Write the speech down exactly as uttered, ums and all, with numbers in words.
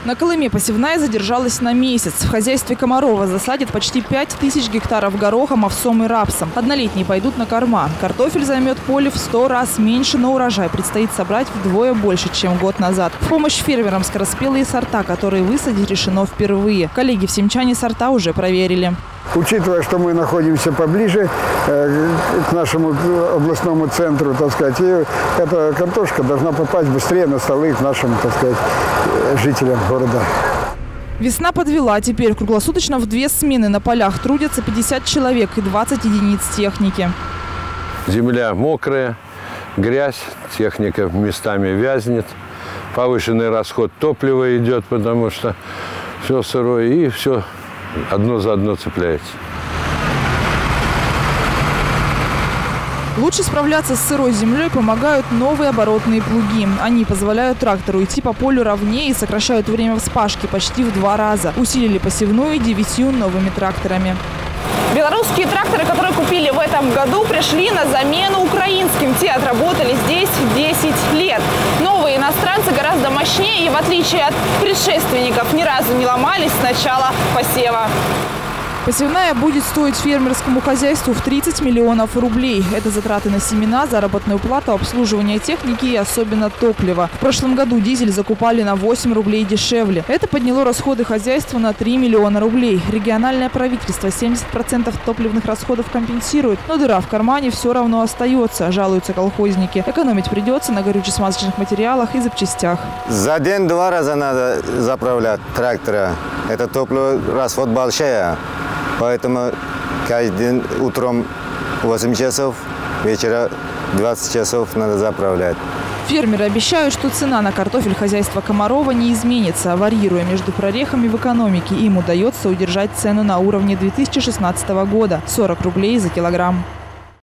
На Колыме посевная задержалась на месяц. В хозяйстве Комарова засадят почти пять тысяч гектаров горохом, овсом и рапсом. Однолетние пойдут на корма. Картофель займет поле в сто раз меньше, но урожай предстоит собрать вдвое больше, чем год назад. В помощь фермерам скороспелые сорта, которые высадить решено впервые. Коллеги в Семчане сорта уже проверили. Учитывая, что мы находимся поближе э, к нашему областному центру, так сказать, и эта картошка должна попасть быстрее на столы к нашим, так сказать, жителям города. Весна подвела. Теперь круглосуточно в две смены на полях трудятся пятьдесят человек и двадцать единиц техники. Земля мокрая, грязь, техника местами вязнет, повышенный расход топлива идет, потому что все сырое и все одно за одно цепляется. Лучше справляться с сырой землей помогают новые оборотные плуги. Они позволяют трактору идти по полю ровнее и сокращают время вспашки почти в два раза. Усилили посевную девятью новыми тракторами. Белорусские тракторы, которые купили в этом году, пришли на замену украинским. Те отработали здесь десять лет. Новые иностранцы гораздо мощнее и, в отличие от предшественников, ни разу не ломались с начала посева. Посевная будет стоить фермерскому хозяйству в тридцать миллионов рублей. Это затраты на семена, заработную плату, обслуживание техники и особенно топлива. В прошлом году дизель закупали на восемь рублей дешевле. Это подняло расходы хозяйства на три миллиона рублей. Региональное правительство семьдесят процентов топливных расходов компенсирует, но дыра в кармане все равно остается, жалуются колхозники. Экономить придется на горюче-смазочных материалах и запчастях. За день два раза надо заправлять трактора. Это топливо расход большой. Поэтому каждый день утром восемь часов, вечером двадцать часов надо заправлять. Фермеры обещают, что цена на картофель хозяйства Комарова не изменится. Варьируя между прорехами в экономике, им удается удержать цену на уровне две тысячи шестнадцатого года – сорок рублей за килограмм.